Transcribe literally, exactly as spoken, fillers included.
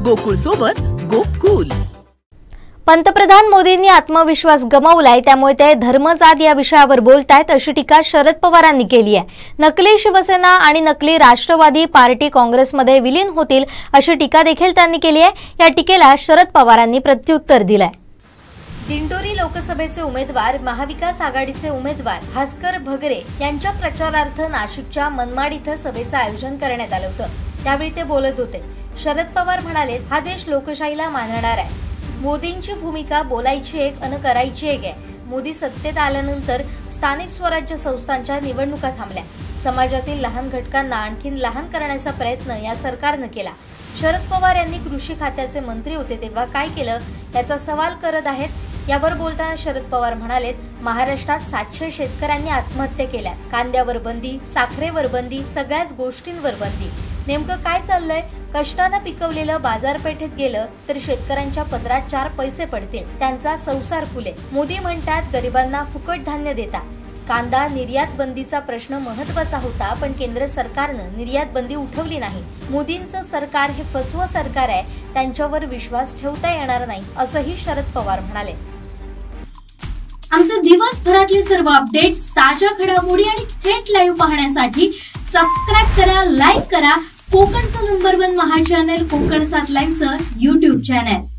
गोकुळ सोबत गोकुल। पंतप्रधान मोदींनी आत्मविश्वास गमावलाय, त्यामुळे ते धर्मजात या विषयावर बोलतायत अशी टीका शरद पवारांनी केली आहे। नकली शिवसेना आणि नकली राष्ट्रवादी पार्टी काँग्रेसमध्ये विलीन होतील अशी टीका देखील त्यांनी केली आहे। या टीकेला शरद पवारांनी प्रत्युत्तर दिलंय। दिंडोरी लोकसभेचे उमेदवार महाविकास आघाडीचे उमेदवार भास्कर भगरे यांच्या प्रचारार्थ नाशिकच्या मनमाड इथं सभेचं आयोजन करण्यात आलं होतं। त्यावेळी ते बोलत होते। शरद पवार म्हणाले, हा देश लोकशाहीला मानणार आहे। मोदींची भूमिका बोलायची एक अन करायची एक आहे। मोदी सत्तेत आल्यानंतर स्थानिक स्वराज्य संस्थांच्या निवडणुका थांबल्या। समाजातील लहान घटकांना आणखीन लहान करण्याचा प्रयत्न या सरकारनं केला। शरद पवार यांनी कृषी खात्याचे मंत्री होते तेव्हा काय केलं याचा सवाल करत आहेत। यावर बोलताना शरद पवार म्हणाले, महाराष्ट्रात सातशे शेतकऱ्यांनी आत्महत्या केल्या। कांद्यावर बंदी, साखरेवर बंदी, सगळ्याच गोष्टींवर बंदी। नेमकं काय चाललंय? कष्टानं पिकवलेलं बाजारपेठेत गेलं तर शेतकऱ्यांच्या पदरात चार पैसे पडतील, त्यांचा संसार फुले। मोदी म्हणतात गरिबांना फुकट धान्य देता। कांदा निर्यात बंदीचा प्रश्न महत्वाचा होता, पण केंद्र सरकारनं निर्यात बंदी उठवली नाही। मोदींचं सरकार हे फसवं सरकार आहे, त्यांच्यावर विश्वास ठेवता येणार नाही असंही शरद पवार म्हणाले। आमचे दिवसभरातले सर्व अपडेट्स, ताज्या घडामोडी आणि थेट लाईव्ह पाहण्यासाठी सबस्क्राइब करा, लाईक करा कोकणचं नंबर वन महा चॅनल कोकण सात लाईव्हचं यूट्यूब चॅनल।